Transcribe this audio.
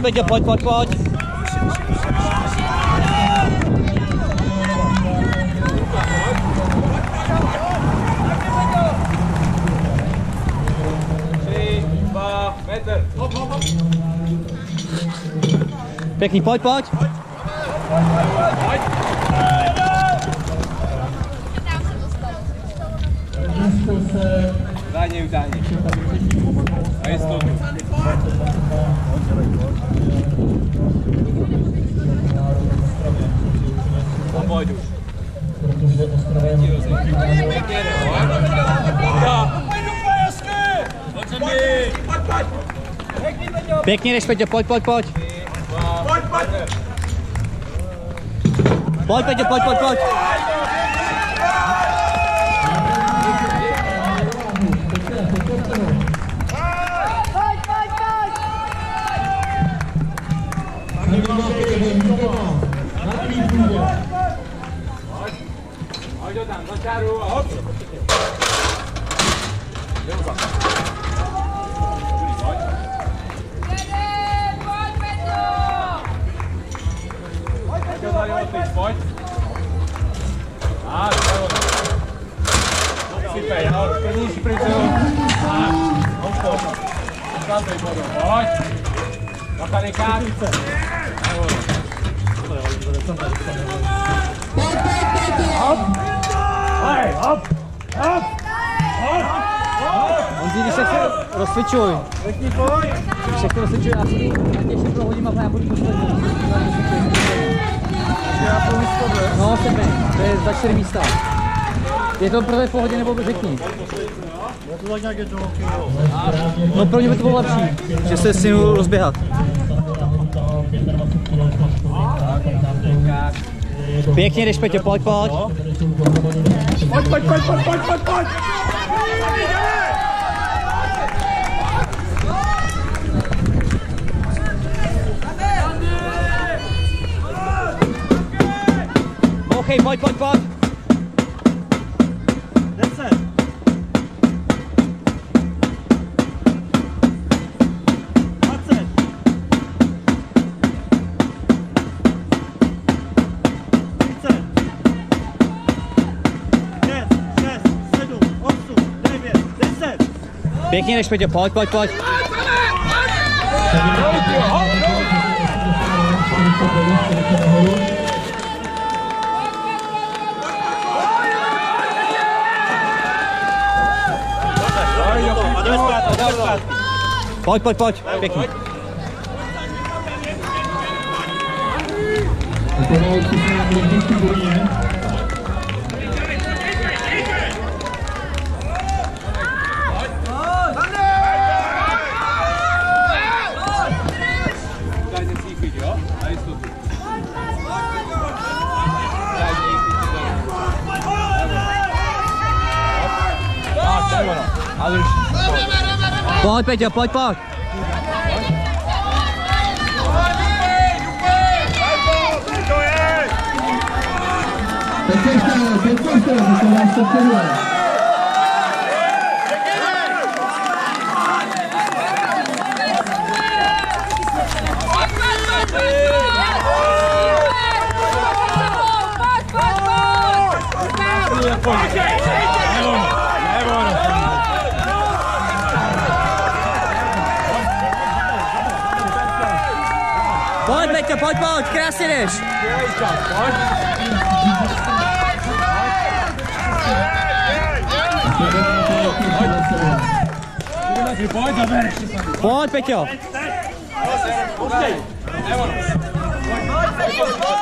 Pojď, Peťo, pojď. Petr. Pěkný, pojď. Zadně utáhni. A jistotu. A pojď už. Pěkně jdeš, Peťo, pojď. Pojď, Peťo, pojď. Pojď ho tam, za čáru a hop. Pojď. A, sypej, prvnější principu. A, pojď. Sklantej vodu, pojď. Zachanikát. Hop. Honzi, když se rozcvičuj. Všechno rozcvičuj, já si ještě prohodím a já budu poslední. No, sebe, to je za 4 místa. Je to pro té v pohodě nebo řekni? Je to tak nějak jednoho. No pro mě by to bylo lepší, že se s ním rozběhat. Pěkně jdeš, Peťo, pojď. Pojď. OK, pojď. 10. 20. 30. 5, 6, 7, 8, 9, 10. Pěkně jdeš, Peťo, pojď. Pojď, pěkně. Pojď, Peťo, pojď. Pojď, Peťo, pojď, krásně jdeš. Pojď, Peťo.